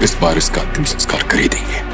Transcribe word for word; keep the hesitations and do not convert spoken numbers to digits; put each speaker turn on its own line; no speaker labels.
इस बार इसका अंतिम संस्कार कर ही देंगे।